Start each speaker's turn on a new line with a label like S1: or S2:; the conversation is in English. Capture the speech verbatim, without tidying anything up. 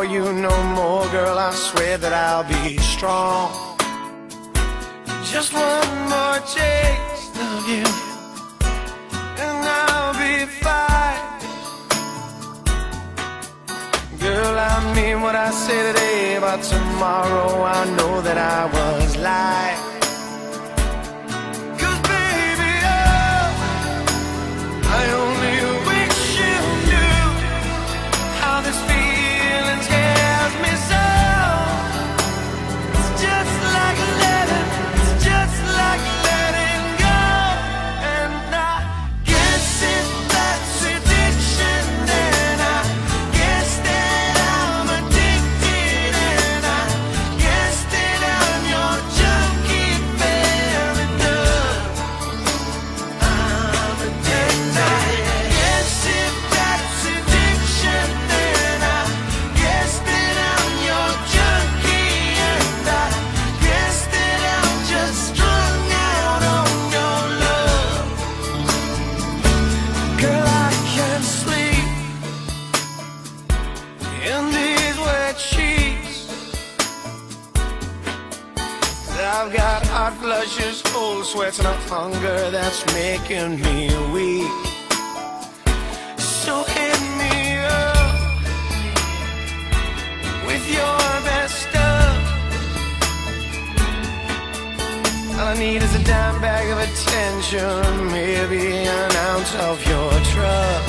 S1: you no more, girl, I swear that I'll be strong. Just one more taste of you and I'll be fine. Girl, I mean what I say today, but tomorrow I know that I was lying. Cause baby, oh, I only wish you knew how this feeling scares me so. It's just like letting, it's just like letting go. And I guess if that's addiction, then I guess that I'm addicted. And I guess that I'm your junkie fairy dust. I'm addicted. I guess if that's addiction, then I guess that I'm your junkie. And I guess that I'm just strung out on your love. Girl, I can't sleep in these wet sheets. I've got hot flushes, cold sweats, and a hunger that's making me weak. So hit me up with your best stuff. All I need is a dime bag of attention, maybe an ounce of your trust.